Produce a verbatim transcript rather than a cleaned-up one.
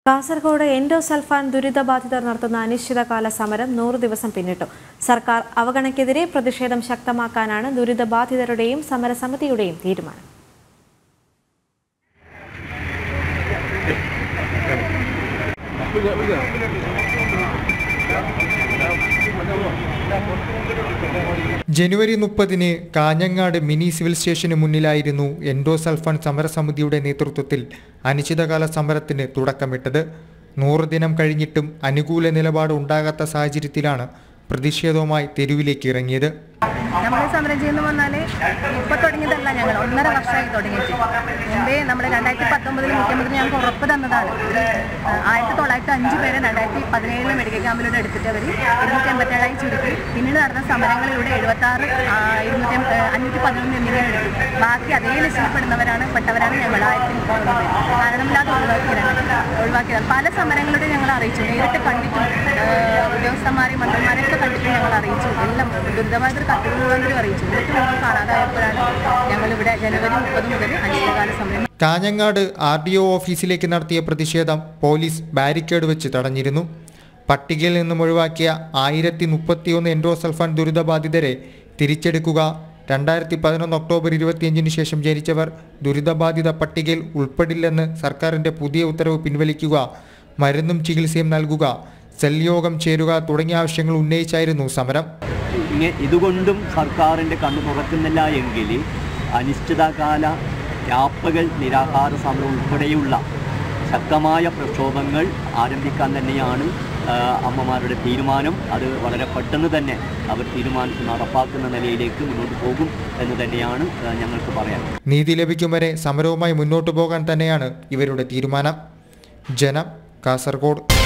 Kasaragod endosulfan ദുരിതബാധിതർ നടത്തുന്ന അനിശ്ചിതകാല സമരം നൂറ് ദിവസം പിന്നിട്ടു. സർക്കാർ അവഗണനയ്ക്കെതിരെ പ്രതിഷേധം ശക്തമാക്കാനാണ് ദുരിതബാധിതരുടെയും സമരസമിതിയുടെയും തീരുമാനം. ജനുവരി മുപ്പതിന് കാഞ്ഞങ്ങാട് മിനി സിവിൽ സ്റ്റേഷന് മുന്നിലായിരുന്നു എൻഡോസൾഫാൻ സമരസമിതിയുടെ നേതൃത്വത്തിൽ അനിശ്ചിതകാല സമരത്തിന് തുടക്കമിട്ടത്. നൂറ് ദിനം കഴിഞ്ഞിട്ടും അനുകൂല നിലപാട് ഉണ്ടാകാത്ത സാഹചര്യത്തിലാണ് പ്രതിഷേധവുമായി തെരുവിലേക്ക് ഇറങ്ങിയത്. നമ്മൾ സമരം ചെയ്യുന്ന വന്നാൽ ഇപ്പം തുടങ്ങിയതല്ല, ഞങ്ങൾ ഒന്നര വർഷമായി തുടങ്ങിയിട്ട്. മുമ്പേ നമ്മൾ രണ്ടായിരത്തി പത്തൊമ്പതിൽ മുഖ്യമന്ത്രി ഞങ്ങൾക്ക് ഉറപ്പ് തന്നതാണ്. ആയിരത്തി തൊള്ളായിരത്തി അഞ്ച് പേരെ രണ്ടായിരത്തി പതിനേഴിലെ മെഡിക്കൽ ക്യാമ്പിലൂടെ എടുത്തിട്ട് അവർ ഇരുന്നൂറ്റി എൺപത്തേഴായി ചുരുക്കി. പിന്നീട് നടന്ന സമരങ്ങളിലൂടെ എഴുപത്തി ആറ് ഇരുന്നൂറ്റി അഞ്ഞൂറ്റി പതിനൊന്ന് എന്നിവയാണ് എടുത്തു. ബാക്കി അതേ ലിസ്റ്റിൽപ്പെടുന്നവരാണ് പെട്ടവരാണ് ഞങ്ങൾ ആയിരത്തി മുപ്പത് പേര് കാരണമില്ലാതെ ഒഴിവാക്കിയതാണ് ഒഴിവാക്കിയതാണ് പല സമരങ്ങളുടെ ഞങ്ങൾ അറിയിച്ചു. നേരിട്ട് കണ്ടിട്ടും ഉദ്യോഗസ്ഥന്മാരെയും മന്ത്രിമാരെയൊക്കെ കണ്ടിട്ടും ഞങ്ങൾ അറിയിച്ചു. എല്ലാം ദുരിതബാധിതർ കത്തുകൾ അറിയിച്ചു. എന്നിട്ട് നമ്മൾ കാണാതായപ്പോഴാണ് ഞങ്ങളിവിടെ ജനുവരി മുപ്പത് മുതൽ അനിശ്ചിതകാല സമരം. കാഞ്ഞങ്ങാട് ആർ ഡി ഒ ഓഫീസിലേക്ക് നടത്തിയ പ്രതിഷേധം പോലീസ് ബാരിക്കേഡ് വെച്ച് തടഞ്ഞിരുന്നു. പട്ടികയിൽ നിന്നും ഒഴിവാക്കിയ ആയിരത്തി മുപ്പത്തിയൊന്ന് എൻഡോസൾഫാൻ ദുരിതബാധിതരെ തിരിച്ചെടുക്കുക, രണ്ടായിരത്തി പതിനൊന്ന് ഒക്ടോബർ ഇരുപത്തിയഞ്ചിന് ശേഷം ജനിച്ചവർ ദുരിതബാധിത പട്ടികയിൽ ഉൾപ്പെടില്ലെന്ന് സർക്കാരിൻ്റെ പുതിയ ഉത്തരവ് പിൻവലിക്കുക, മരുന്നും ചികിത്സയും നൽകുക, സെൽയോഗം ചേരുക തുടങ്ങിയ ആവശ്യങ്ങൾ ഉന്നയിച്ചായിരുന്നു സമരം. ഇതുകൊണ്ടും സർക്കാരിൻ്റെ കണ്ണു തുറക്കുന്നില്ല എങ്കിൽ അനിശ്ചിതകാല രാപ്പകൽ നിരാഹാര സമരം ഉൾപ്പെടെയുള്ള ശക്തമായ പ്രക്ഷോഭങ്ങൾ ആരംഭിക്കാൻ തന്നെയാണ് അമ്മമാരുടെ തീരുമാനം. അത് വളരെ പെട്ടെന്ന് തന്നെ അവർ തീരുമാനിച്ച് നടപ്പാക്കുന്ന നിലയിലേക്ക് മുന്നോട്ട് പോകും എന്ന് തന്നെയാണ് ഞങ്ങൾക്ക് പറയാൻ. നീതി ലഭിക്കും വരെ സമരവുമായി മുന്നോട്ട് പോകാൻ തന്നെയാണ് ഇവരുടെ തീരുമാനം. ജനം, കാസർഗോഡ്.